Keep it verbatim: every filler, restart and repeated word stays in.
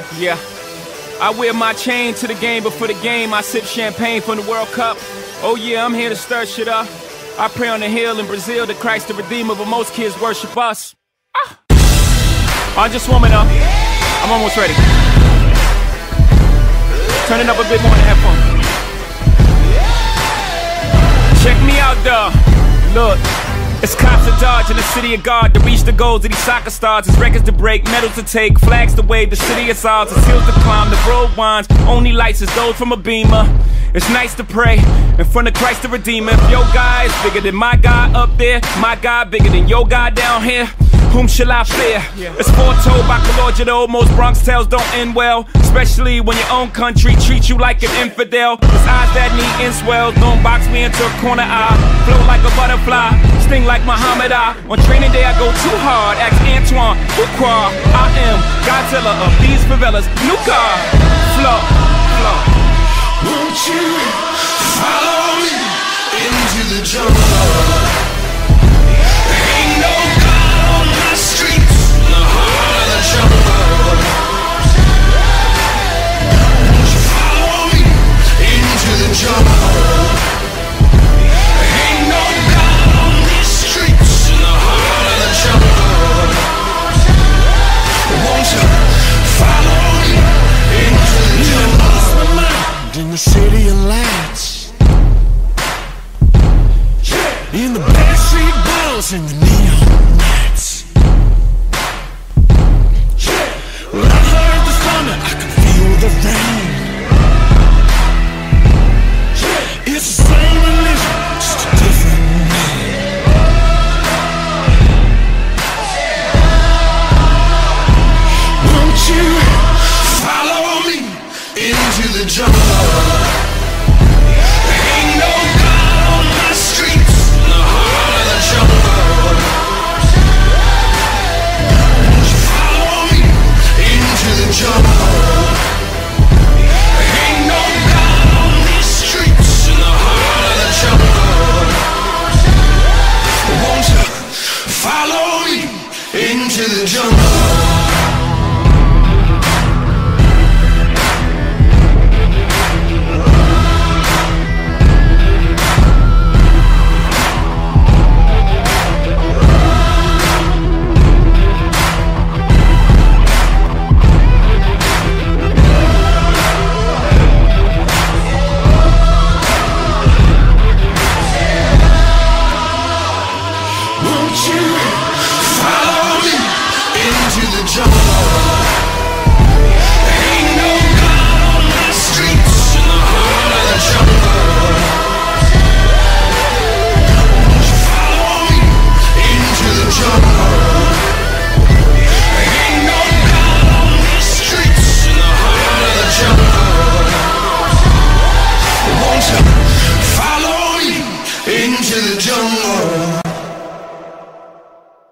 Yeah. I wear my chain to the game, but for the game, I sip champagne from the World Cup. Oh yeah, I'm here to stir shit up. I pray on the hill in Brazil that Christ the Redeemer, but most kids worship us. Ah. I'm just warming up. I'm almost ready. Turn it up a bit more and have fun. Check me out, though. Look. It's cops to dodge in the city of God to reach the goals of these soccer stars. It's records to break, medals to take, flags to wave. The city is ours, it's hills to climb, the road winds. Only lights is those from a beamer. It's nice to pray in front of Christ the Redeemer. If your guy is bigger than my guy up there, my guy bigger than your guy down here, whom shall I fear? It's foretold by Calogero, most Bronx tales don't end well, especially when your own country treats you like an infidel. There's eyes that need inswells, don't box me into a corner eye. Float like a butterfly, sting like Muhammad Ali. On training day I go too hard, ask Antoine Fuqua. I am Godzilla of these favelas, new car, flow, flow. Won't you follow me into the jungle? Ain't no God on my streets, in the heart of the jungle. Won't you follow me into the jungle? Ain't no God on these streets, in the heart of the jungle. Won't you follow me into the jungle? In the city of lights, in the backstreet balls and the neon lights. Well, I heard the thunder, I can feel the rain. It's the same religion, just a different name. Won't you follow me into the jungle?